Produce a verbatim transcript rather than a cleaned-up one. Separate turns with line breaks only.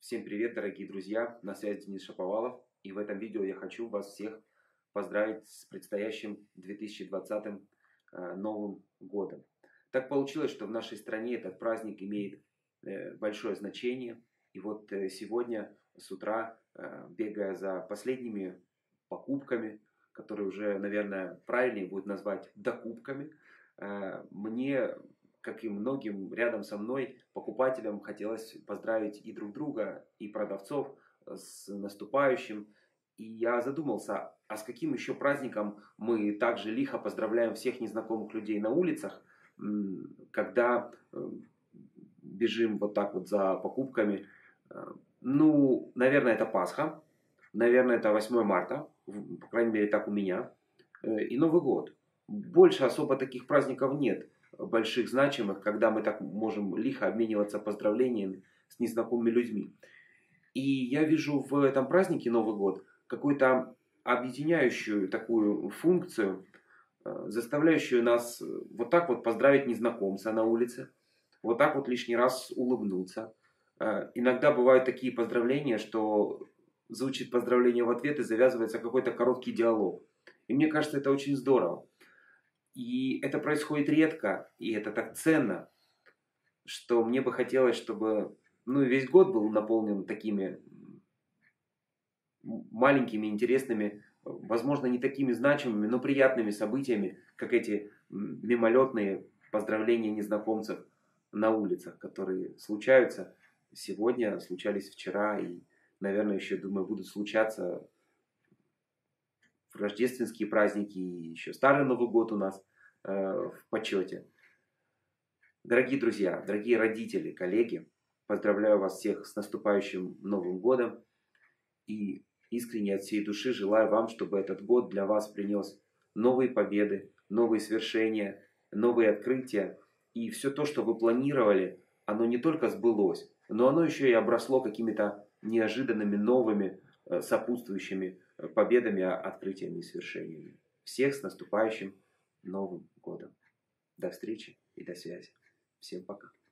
Всем привет, дорогие друзья! На связи Денис Шаповалов. И в этом видео я хочу вас всех поздравить с предстоящим две тысячи двадцатым э, Новым годом. Так получилось, что в нашей стране этот праздник имеет э, большое значение. И вот э, сегодня с утра, э, бегая за последними покупками, которые уже, наверное, правильнее будет назвать докупками, э, мне, как и многим рядом со мной, покупателям, хотелось поздравить и друг друга, и продавцов с наступающим. И я задумался, а с каким еще праздником мы также лихо поздравляем всех незнакомых людей на улицах, когда бежим вот так вот за покупками. Ну, наверное, это Пасха, наверное, это восьмое марта, по крайней мере, так у меня, и Новый год. Больше особо таких праздников нет, больших, значимых, когда мы так можем лихо обмениваться поздравлениями с незнакомыми людьми. И я вижу в этом празднике Новый год какую-то объединяющую такую функцию, заставляющую нас вот так вот поздравить незнакомца на улице, вот так вот лишний раз улыбнуться. Иногда бывают такие поздравления, что звучит поздравление в ответ и завязывается какой-то короткий диалог. И мне кажется, это очень здорово. И это происходит редко, и это так ценно, что мне бы хотелось, чтобы ну, весь год был наполнен такими маленькими, интересными, возможно, не такими значимыми, но приятными событиями, как эти мимолетные поздравления незнакомцев на улицах, которые случаются сегодня, случались вчера и, наверное, еще, думаю, будут случаться в рождественские праздники и еще Старый Новый год у нас э, в почете. Дорогие друзья, дорогие родители, коллеги, поздравляю вас всех с наступающим Новым годом и искренне от всей души желаю вам, чтобы этот год для вас принес новые победы, новые свершения, новые открытия. И все то, что вы планировали, оно не только сбылось, но оно еще и обросло какими-то неожиданными новыми сопутствующими победами, открытиями и свершениями. Всех с наступающим Новым годом. До встречи и до связи. Всем пока.